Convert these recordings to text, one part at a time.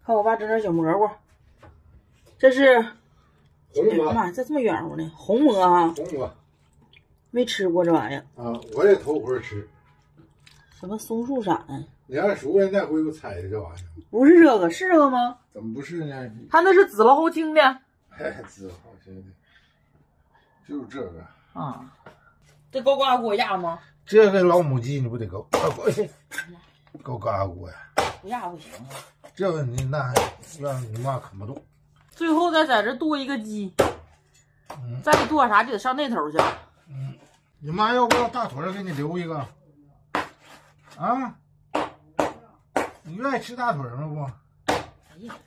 看我爸整点小蘑菇，这是， 红蘑， 妈，这么圆乎呢？红蘑啊， 红蘑， 没吃过这玩意儿啊，我也头回吃。 什么松树伞？ 你二叔那回我猜的这玩意儿， 不是这个，是这个吗？ 怎么不是呢？ 他那是紫老猴精的。 哎，知好像的，就是这个啊，这高嘎给我压吗？ 这个老母鸡你不得够，够嘎锅呀？ 不压不行啊。 这个你那让你妈啃不动。 最后再在这剁一个鸡，再剁啥就得上那头去。 你妈要不要大腿给你留一个？啊？你愿意吃大腿吗不？ 哎呀，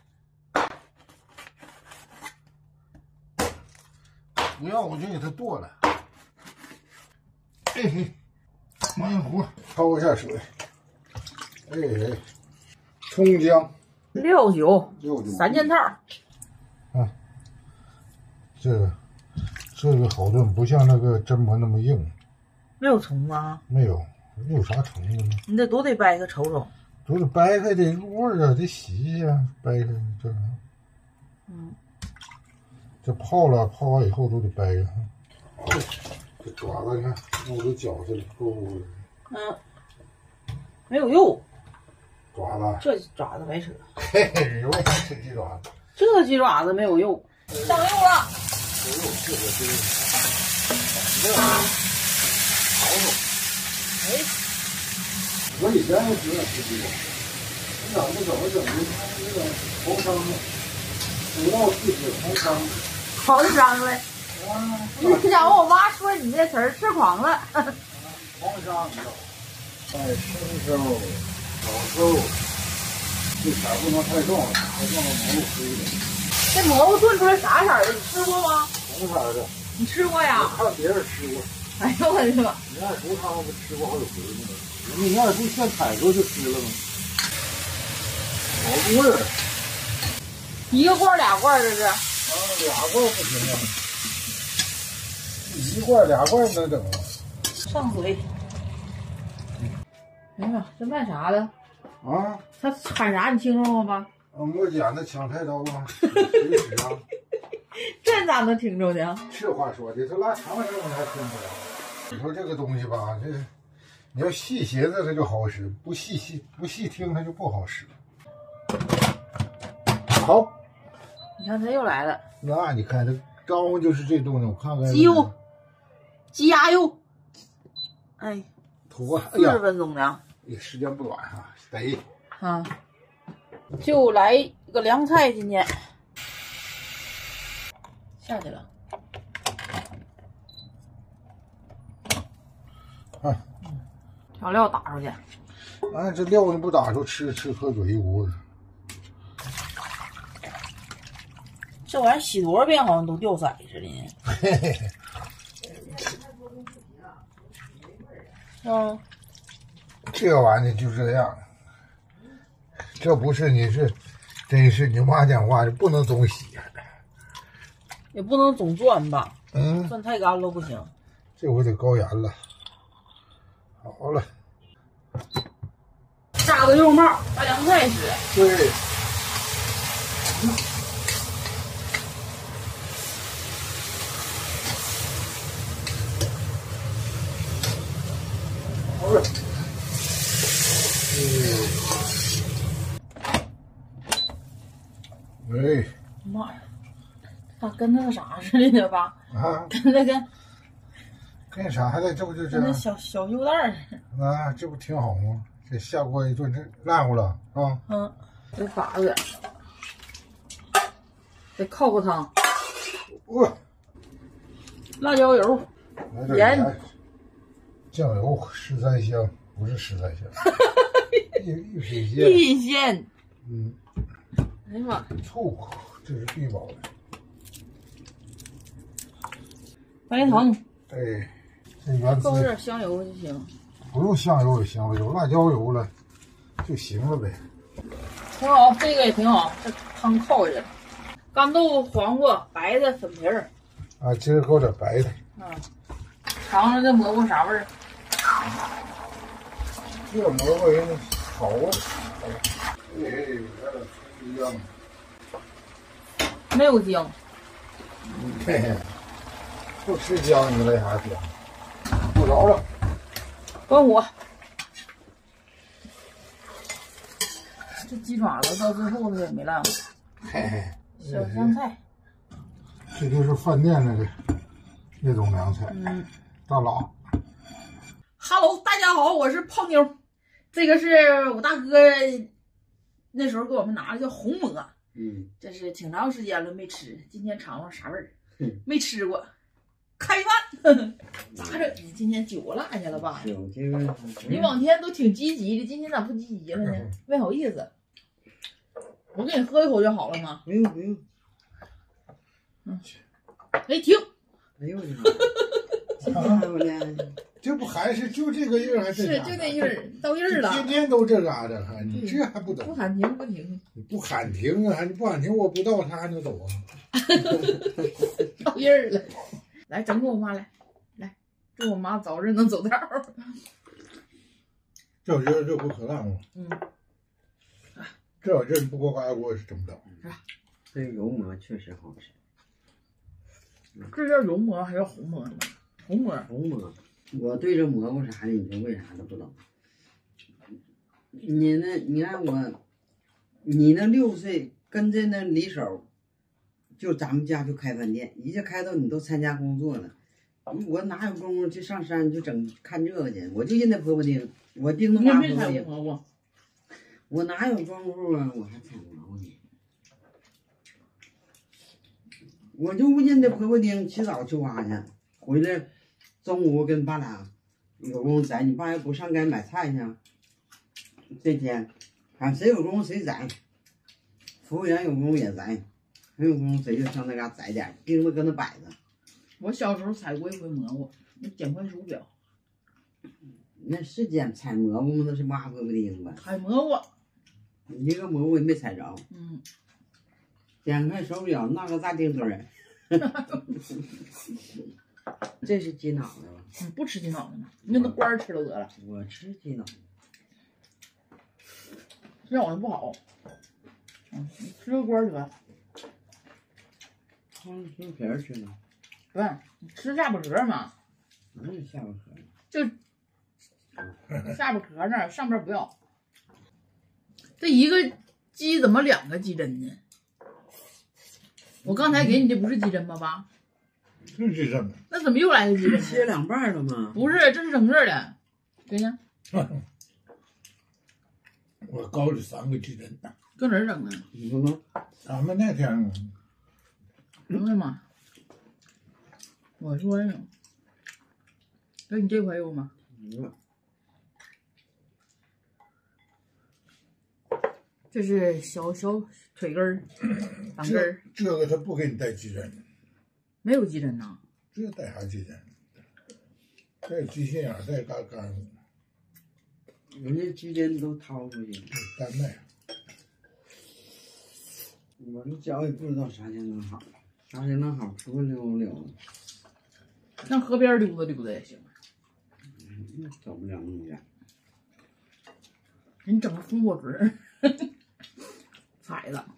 不要我就给它剁了。嘿嘿，麻油糊焯一下水。哎，葱姜。 料酒 6.9 3件套。 啊，这个好炖，不像那个榛蘑那么硬。 没有葱啊？ 没有，有啥虫子呢？ 你得都得掰开瞅瞅。 都得掰开得入味儿啊，得洗一下，掰开这。这泡完以后都得掰开。这爪子你看，我都绞下来，够。 没有肉。 爪子， 这爪子白扯。 嘿嘿，我想吃鸡爪子。 这鸡爪子没有肉，上肉了。 有肉是我这个，好肉。 哎， 我以前就喜欢吃鸡爪，你咋不怎么整的？那个红烧的，主要是指红烧。 好的张呗。你想我妈说你这词儿吃狂了。 黄沙你知道，生抽、老抽，这色不能太重了，太重了蘑菇黑的。 这蘑菇炖出来啥色儿的？你吃过吗？ 红色的。 你吃过呀？ 我看别人吃过。 哎呦我的妈！ 你二叔他们不吃过好几回呢吗？你二叔现采购就吃了吗？好味儿。 一个罐俩罐这是？ 啊，2罐不行啊。1罐2罐能整啊？ 上水。哎呀，这卖啥的？ 啊？ 他喊啥？你听着了吗？ 我捡的抢菜刀啊，谁使啊？ 这咋能听着呢？ 这话说的，这拉长了你还听不着。你说这个东西吧，这你要细寻思它就好使，不细听它就不好使。好， 你看他又来了。 那你看这招呼就是这东西，我看看。 鸡肉，鸡鸭肉。哎， 土啊！40 分钟呢。 也时间不短啊，得。 啊，就来一个凉菜今天。下去了。调料打出去。 哎，这料你不打出，吃喝嘴一锅子。 这玩意儿洗多少遍好像都掉色似的呢。 嘿嘿嘿。这玩意儿就这样。这不是你是，真是你妈讲话，不能总洗。 也不能总转吧。转太干了不行。 这回得高盐了。好了。 炸个肉帽，当凉菜吃。 对。好了。喂。 妈呀，咋跟那个啥似的呢吧？ 啊。 跟那个。 跟啥的？这不就这样？ 跟那小肉蛋儿。 啊，这不挺好吗？这下锅一炖，这烂乎了啊。 得法子点，得靠个汤。辣椒油，盐， 酱油13香，不是13香，一品鲜。 一品鲜。哎呀妈！ 醋，这是必保的。 白糖。 对，这原倒点香油就行。 不用香油也行了，有辣椒油了就行了呗。 挺好，这个也挺好，这汤靠着。干豆腐、黄瓜、白的粉皮儿。 啊，今儿搁点白的。 尝尝这蘑菇啥味儿？ 这蘑菇人好啊！哎， 姜， 没有姜。 嘿嘿，不吃姜你来啥姜？不着了。 关火。这鸡爪子到最后它也没烂。 嘿嘿， 小香菜。 这就是饭店那种凉菜。 嗯。 大佬。 Hello， 大家好，我是泡妞。这个是我大哥那时候给我们拿的叫红馍。这是挺长时间了没吃，今天尝尝啥味儿。没吃过。开饭，咋整？你今天酒落下了吧？你往天都挺积极的，今天咋不积极了呢？没好意思。我给你喝一口就好了吗？ 不用不用。 哎，停！ 哎呦我的妈！这家这不还是就这个印儿，还是就那印儿，到印儿了。 天天都这嘎达，你这还不懂？ 不喊停不停。 你不喊停啊？你不喊停，我不到他还能走啊？ 到印儿了。来，整给我妈来，祝我妈早日能走道。 这我觉得这不可烂吗？这我这不锅嘎锅是整不了。 这油馍确实好吃。 这叫油馍还是红馍呢？红馍。 红馍，我对这蘑菇啥的，你说为啥都不懂？你看我，你那6岁跟着那李手。就咱们家就开饭店，一下开到你都参加工作了，我哪有功夫去上山去看这个去？我就认得婆婆丁，我叮咚妈婆婆丁，我哪有功夫啊？我还采蘑菇呢，我就认得婆婆丁，起早去挖去，回来中午跟爸俩有功夫宰，你爸要不上街买菜去，这天看谁有功夫谁宰，服务员有功夫也宰。没有功夫谁就上那嘎宰点，钉子搁那摆着。 我小时候采过一回蘑菇，那捡块手表。 那是采蘑菇吗？那是挖婆婆钉子。 采蘑菇。 一个蘑菇也没采着。捡块手表，那个大钉堆儿。这是鸡脑子吧？ 不吃鸡脑子呢，你那官儿吃了得了。 我吃鸡脑子。 这脑子不好。你吃个官儿得。 吃皮儿吃的， 不是你吃下巴壳嘛？ 哪有下巴壳？ 就下巴壳那儿，上边不要。这一个鸡怎么2个鸡胗呢？我刚才给你的不是鸡胗吗？爸？ 是鸡胗。 那怎么又来个鸡胗？ 切2半了吗？ 不是，这是整个的。对呀。 我搞了3个鸡胗。 搁哪儿整的？ 你说呢？ 俺们那天。 哎呀妈！我说呀，给你这块肉吗？这是小腿根儿，胆根儿。 这个他不给你带鸡胗。 没有鸡胗呐。 这带啥鸡胗？带鸡心眼，带干干。 人家鸡胗都掏出去。 丹麦。 我这脚也不知道啥才能好。啥才能好？出去溜溜的， 上河边溜达溜达也行。 走不了那么远。 给你整个风火锤儿，踩了。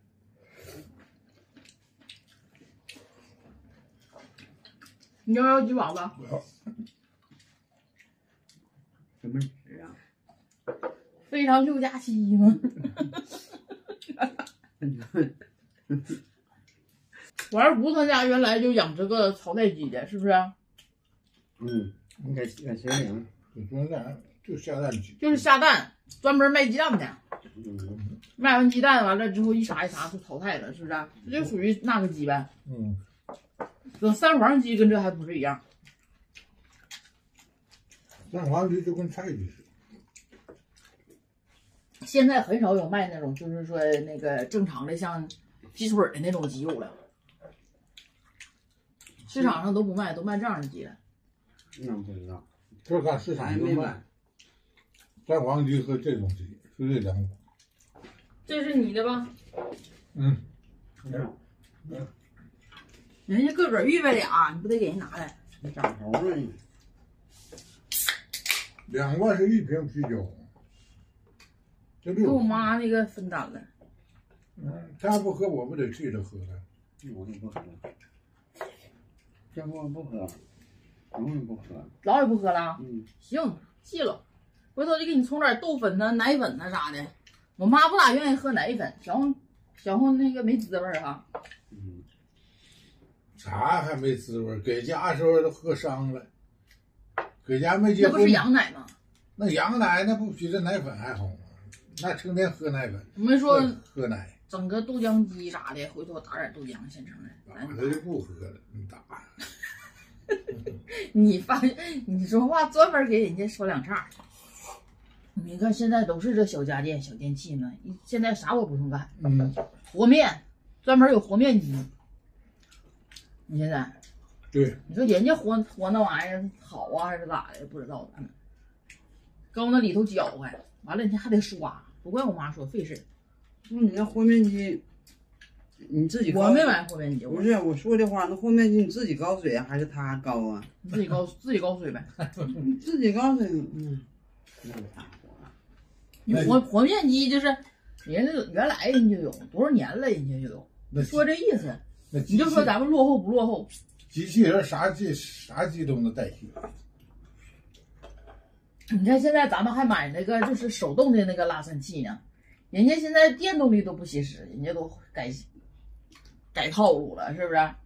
你要鸡爪子？ 不要。 什么纸啊？ 非常6+7吗？我二姑他家原来就养这个草带鸡的，是不是？ 应该谁养？ 就下蛋鸡。 就是下蛋，专门卖鸡蛋的。卖完鸡蛋完了之后一撒就淘汰了，是不是？这就属于那个鸡呗。等三黄鸡跟这还不是一样？ 三黄鸡就跟菜鸡似的。 现在很少有卖那种，就是说那个正常的像鸡腿的那种鸡肉了。市场上都不卖，都卖这样的鸡了。 那不知道， 这看市场都卖。三黄鸡和这种鸡是这2种。 这是你的吧？人家个个预备俩，你不得给人拿来？ 你长头了你。 2罐是1瓶啤酒。这给我妈那个分担了。 他不喝，我不得替他喝了。 我就不喝，这不喝，我也不喝， 老也不喝了。行，记了，回头就给你冲点豆粉呐、奶粉呐啥的。我妈不咋愿意喝奶粉，小红那个没滋味啊。 啥还没滋味？给家时候都喝伤了，给家没结婚。 那不是羊奶吗？ 那羊奶那不比这奶粉还好吗？那成天喝奶粉。 我没说喝奶。 整个豆浆机啥的，回头打点豆浆现成的。 打他就不喝了，你打。 你发现你说话专门给人家说两岔。你看现在都是这小家电、小电器嘛，现在啥我不用干。和面，专门有和面机。你现在， 对， 你说人家和那玩意儿好啊，还是咋的？不知道。搁那里头搅和，完了你还得刷，不怪我妈说费事。 那你那和面机，你自己我没买和面机。 不是我说的话，那和面机你自己高水还是他高啊？ 自己高水呗。 你自己高水， 你和面机就是人家原来人就有多少年了，人家就有。说这意思，你就说咱们落后不落后？ 机器人啥机都能代替。 你看现在咱们还买那个就是手动的那个拉伸器呢，人家现在电动的都不惜使，人家都改套路了，是不是？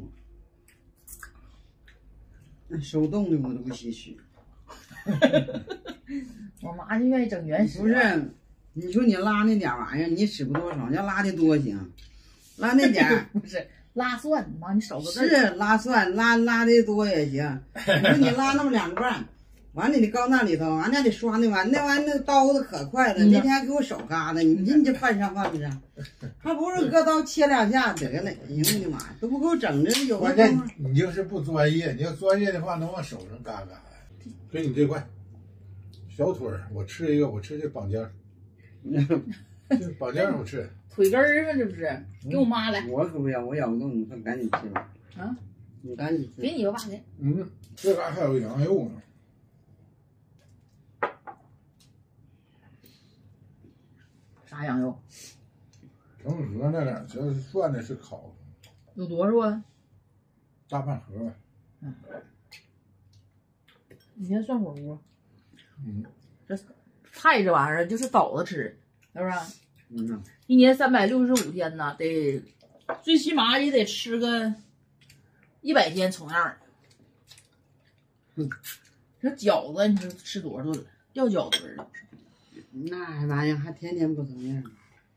那手动的我都不惜使。 我妈就愿意整原始。 不是，你说你拉那点玩意儿，你使不多少，要拉的多行，拉那点不是拉蒜，妈你少个字。 是拉蒜，拉的多也行。你说你拉那么2个半。完了，你搁那里头，完了得刷那玩意儿，那刀子可快了。那天还给我手嘎的，你这犯上，还不是搁刀切2下得了。哎呦我的妈，都不够整的，有关键你就是不专业，你要专业的话，能往手上嘎嘎。给你这块小腿儿，我吃一个，我吃这绑架，这绑架我吃。 腿根儿嘛，这不是？给我妈来。 我可不要，我咬不动，你快赶紧吃吧。 啊， 你赶紧吃。 给你个爸给。 这嘎还有羊肉呢。 啥羊肉？ 成盒那点，这是涮的，是烤的。 有多少啊？ 大半盒吧。 你先涮火锅。这菜这玩意儿就是倒着吃，是不是？一年365天呢，得最起码也得吃个100天重样儿。这饺子你说吃多少顿了？掉饺子了。 那玩意儿还天天不重样。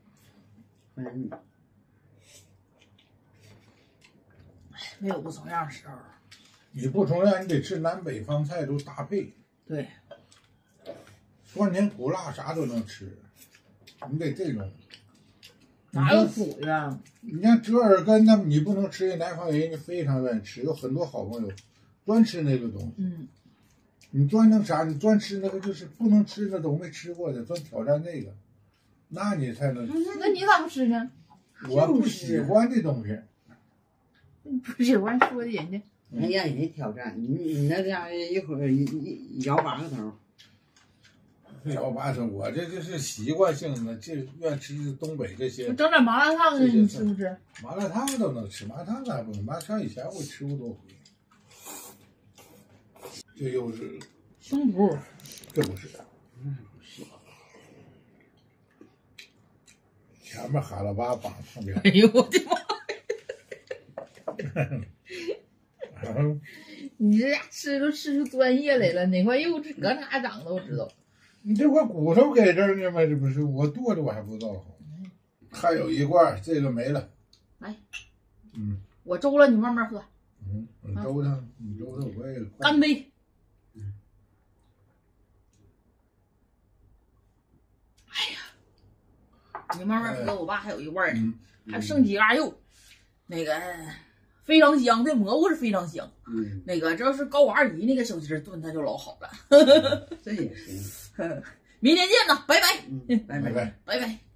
没有不重样的时候。 你不重样，你得吃南北方菜都搭配。 对。 酸甜苦辣啥都能吃，你得这种。 哪有苦的？ 你像折耳根，那你不能吃，南方人家非常愿意吃，有很多好朋友专吃那个东西。你专弄啥？你专吃那个就是不能吃，那都没吃过的，专挑战那个，那你才能。 那你咋不吃呢？ 我不喜欢这东西。 不喜欢说的人家。 还让人家挑战，你那家一会儿摇8个头。 摇8头，我这就是习惯性的，这愿吃东北这些。 整点麻辣烫的，你吃不吃？ 麻辣烫都能吃，麻辣烫咋不能？麻辣烫以前我吃过多回。这又是胸脯， 这不是，前面哈喇巴绑旁边。 哎呦我的妈！你这家吃都吃出专业来了，哪块肉搁哪长的我知道。 你这块骨头给这儿呢吗？这不是我剁的，我还不知道。还有一罐，这个没了。 来，我粥了，你慢慢喝。 你粥它，我也干杯。哎呀，你慢慢喝，我爸还有一罐呢，还剩几嘎肉，那个非常香，这蘑菇是非常香。那个这要是高阿姨那个小鸡炖，它就老好了。 这也行。 明天见呐，拜拜。 拜拜。 拜拜。